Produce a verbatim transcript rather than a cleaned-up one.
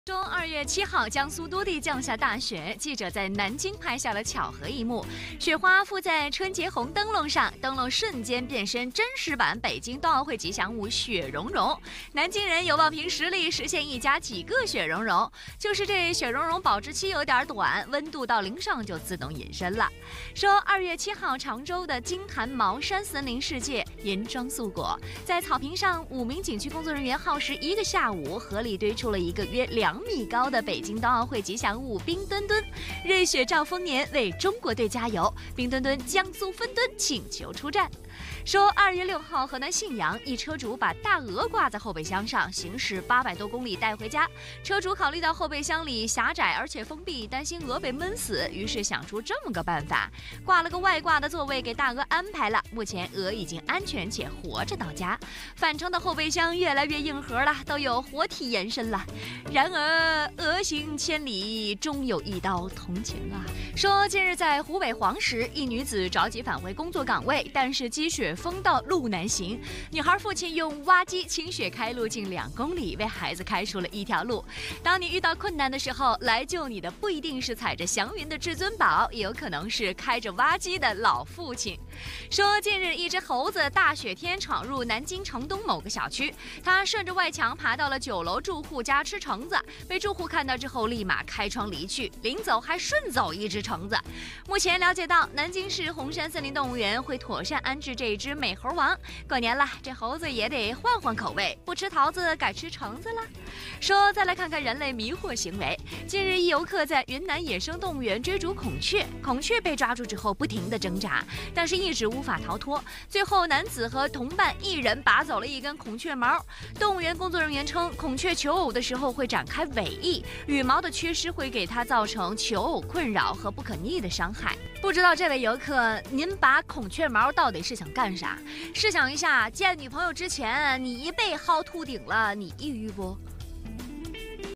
说二月七号，江苏多地降下大雪，记者在南京拍下了巧合一幕：雪花附在春节红灯笼上，灯笼瞬间变身真实版北京冬奥会吉祥物雪融融。南京人有望凭实力实现一家几个雪融融，就是这雪融融保质期有点短，温度到零上就自动隐身了。说二月七号，常州的金坛茅山森林世界银装素裹，在草坪上，五名景区工作人员耗时一个下午，合力堆出了一个约两米高的北京冬奥会吉祥物冰墩墩，瑞雪兆丰年，为中国队加油！冰墩墩江苏分墩请求出战。说二月六号，河南信阳一车主把大鹅挂在后备箱上，行驶八百多公里带回家。车主考虑到后备箱里狭窄而且封闭，担心鹅被闷死，于是想出这么个办法，挂了个外挂的座位给大鹅安排了。目前鹅已经安全且活着到家。返程的后备箱越来越硬核了，都有活体延伸了。然而鹅行千里，终有一刀同情啊！说近日在湖北黄石，一女子着急返回工作岗位，但是积雪封到路难行，女孩父亲用挖机清雪开路近两公里，为孩子开出了一条路。当你遇到困难的时候，来救你的不一定是踩着祥云的至尊宝，也有可能是开着挖机的老父亲。说近日一只猴子大雪天闯入南京城东某个小区，它顺着外墙爬到了九楼住户家吃橙子，被住户看到之后立马开窗离去，临走还顺走一只橙子。目前了解到，南京市红山森林动物园会妥善安置这一只美猴王。过年了，这猴子也得换换口味，不吃桃子改吃橙子了。说再来看看人类迷惑行为。近日一游客在云南野生动物园追逐孔雀，孔雀被抓住之后不停地挣扎，但是一直无法逃脱。最后男子和同伴一人拔走了一根孔雀毛。动物园工作人员称，孔雀求偶的时候会展开尾翼，羽毛的缺失会给它造成求偶困扰和不可逆的伤害。不知道这位游客，您拔孔雀毛到底是想干啥？试想一下，见女朋友之前你一被薅秃顶了，你抑郁不？